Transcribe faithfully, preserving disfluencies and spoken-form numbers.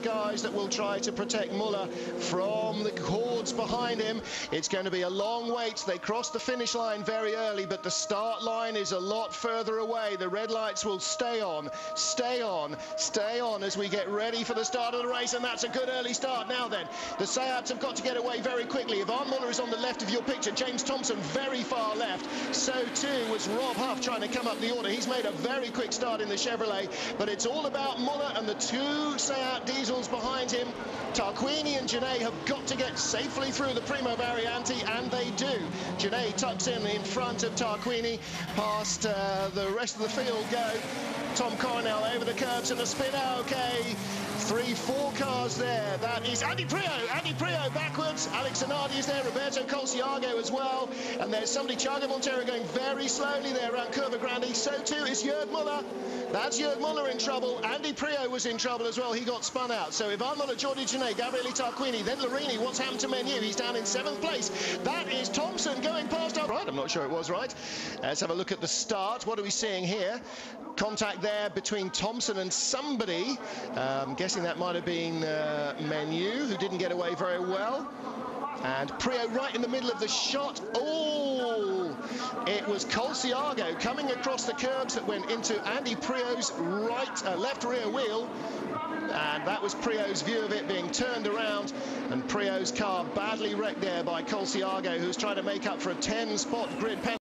guys that will try to protect Muller from the hordes behind him. It's going to be a long wait. They crossed the finish line very early, but the start line is a lot further away. The red lights will stay on, stay on, stay on as we get ready for the start of the race, and that's a good early start. Now then, the Seats have got to get away very quickly. Yvonne Muller is on the left of your picture. James Thompson very far left. So too was Rob Huff trying to come up the order. He's made a very quick start in the Chevrolet, but it's all about Muller and the two Seat Diesel behind him. Tarquini and Genet have got to get safely through the Primo Variante, and they do. Genet tucks in in front of Tarquini, past uh, the rest of the field go. Tom Coronel over the curbs and a spin. Okay, three, four cars there. That is Andy Priaulx. Andy Priaulx backwards. Alex Zanardi is there. Roberto Colciago as well. And there's somebody, Thiago Monteiro, going very slowly there around Curva Grande. So too is Jörg Muller. That's Jörg Muller in trouble. Andy Priaulx was in trouble as well. He got spun out. So Yvonne Muller, Jordi Genet, Gabriele Tarquini, then Larini. What's happened to Menu? He's down in seventh place. That is Thompson going past our right. I'm not sure it was right. Let's have a look at the start. What are we seeing here? Contact there between Thompson and somebody. I'm um, guessing that might have been uh, Menu, who didn't get away very well. And Priaulx right in the middle of the shot. Oh, it was Colciago coming across the curbs that went into Andy Priaulx's right, uh, left rear wheel. And that was Priaulx's view of it being turned around, and Priaulx's car badly wrecked there by Colciago, who's trying to make up for a ten spot grid penalty.